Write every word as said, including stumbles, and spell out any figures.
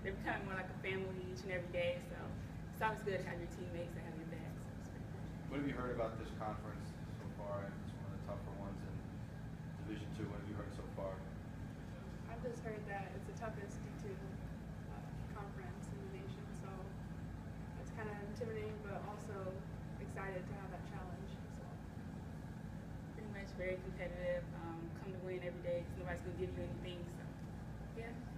they're becoming more like a family each and every day. So it's always good to have your teammates that have your back. So it's pretty cool. What have you heard about this conference so far? It's one of the tougher ones in Division Two. What have you heard so far? I've just heard that it's the toughest D two uh, conference in the nation, so it's kind of intimidating, but also excited to have that challenge. So. Pretty much very competitive. Um, come to win every day because nobody's going to give you anything. So, yeah.